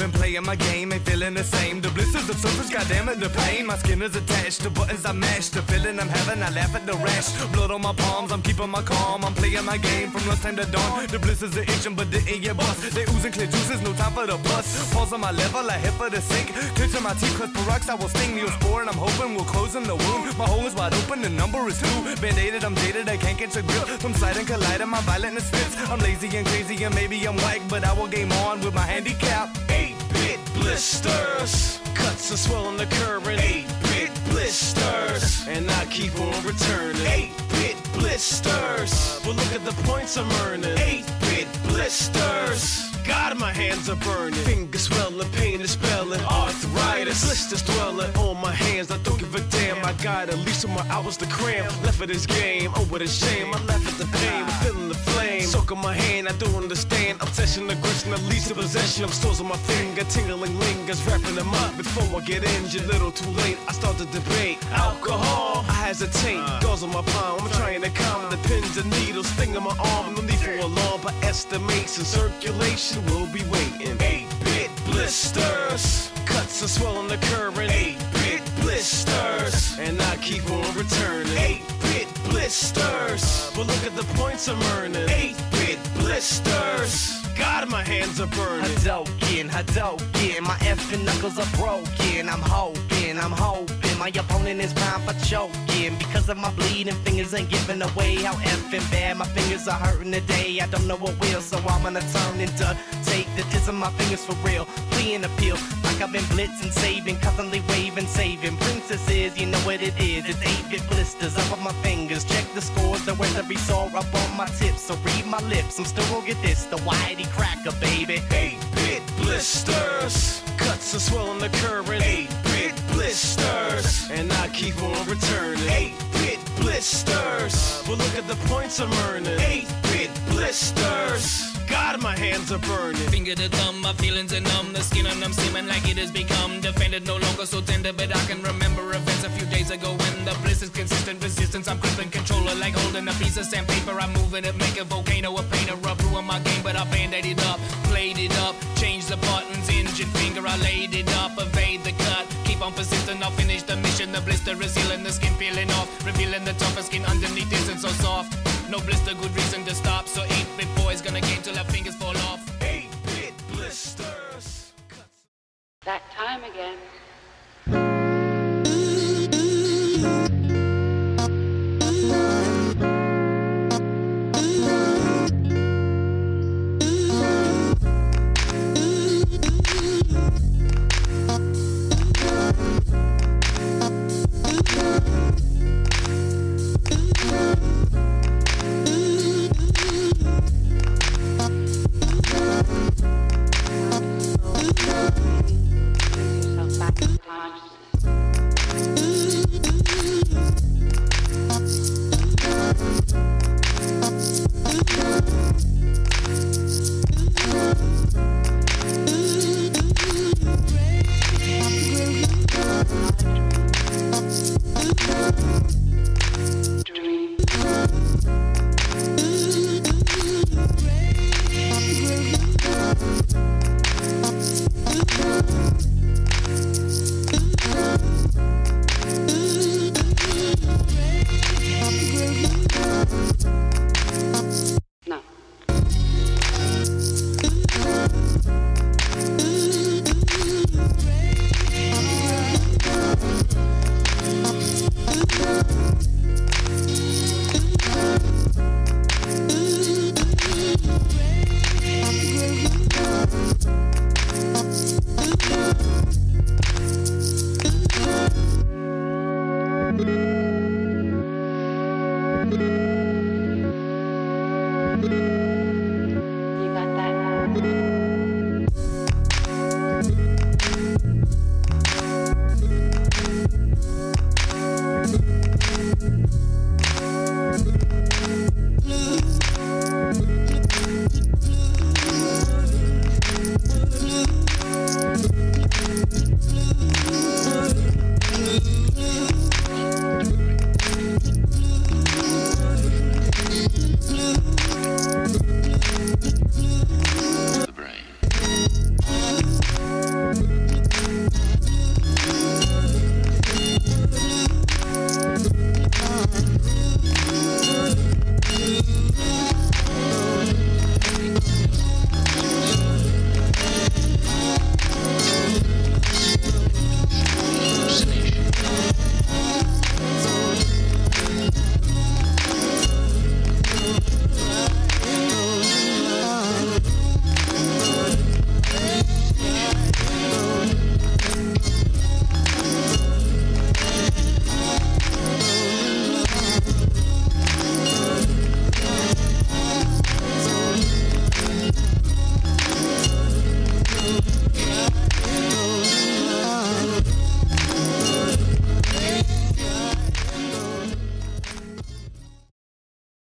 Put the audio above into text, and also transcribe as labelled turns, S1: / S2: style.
S1: been playing my game, ain't feeling the same. The blisters of surface, goddammit, the pain. My skin is attached to buttons I mashed. The feeling I'm having, I laugh at the rash. Blood on my palms, I'm keeping my calm. I'm playing my game from lunchtime to dawn. The blisters are itching, but didn't get bust. They oozing clear juices, no time for the bust. Pulse on my level, I hit for the sink. Clenching my teeth, cause peroxide will sting. Neosporin, and I'm hoping we'll close in the wound. My hole is wide open, the number is 2. Band-aided, I'm jaded, I can't catch a grip. From sliding, colliding, my violentness fits. I'm lazy and crazy, and maybe I'm whack, but I will game on with my handicap.
S2: 8-bit blisters, cuts and swelling occurring. 8-bit blisters, and I keep on returning. 8-bit blisters, well look at the points I'm earning. 8-bit blisters, God, my hands are burning. Fingers swelling, pain is spelling. Arthritis, blisters dwelling on my hands. I don't give a damn. I got at least 2 more hours to cram. Left for this game, oh what a shame. I left at the pain, I'm feeling the flame. Soaking my hand, I don't understand. Obsession, aggression, that leads to possession. I'm stores on my finger, tingling lingers, wrapping them up. Before I get injured, little too late. I start to debate alcohol. I hesitate, goes on my palm. I'm trying to calm the pins and needles, sting on my arm. No need for alarm, but estimates and circulation will be waiting. 8-bit blisters, cuts and swelling occurring. 8-bit blisters, and I keep on returning. 8-bit blisters, but look at the points I'm earning. 8-bit blisters, God, my hands are burning.
S3: Hadouken, my effing knuckles are broken. I'm hoping my opponent is prime for choking. Because of my bleeding fingers ain't giving away how effing bad my fingers are hurting today. I don't know what will, so I'm gonna turn into take the tips of my fingers for real. Fleeing appeal, like I've been blitzing, saving, constantly waving, saving. Princesses, you know what it is. It's 8-bit blisters up on my fingers. Check the scores, the words every sore up on my tips. So read my lips, I'm still gonna get this, the whitey cracker, baby.
S2: 8-bit blisters, cuts and swelling occurring. 8-bit blisters, and I keep on returning. 8-bit blisters, well look at the points I'm earning. 8-bit blisters, God, my hands are burning.
S4: Finger to thumb, my feelings are numb. The skin on them seeming like it has become defended, no longer so tender. But I can remember events a few days ago when the bliss is consistent resistance. I'm gripping controller like holding a piece of sandpaper. I'm moving it, make a volcano, a paint, a rub through my game. But I band-aid it up, played it up, changed the buttons, injured finger, I laid it up, evade the cut. Keep on persistent, I'll finish the mission. The blister is healing, the skin peeling off, revealing the tougher skin underneath isn't so soft. No blister, good reason.